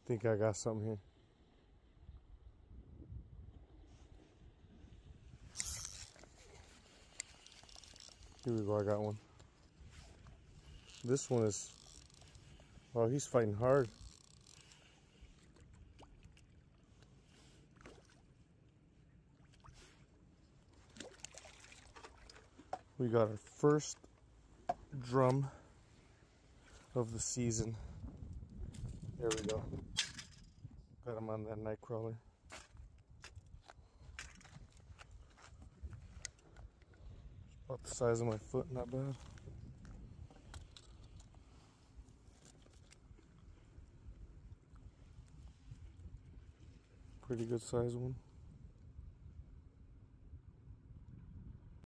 Think I got something here. Here we go, I got one. This one is, oh, he's fighting hard. We got our first drum of the season. There we go. Got him on that night crawler. About the size of my foot, not bad. Pretty good size one.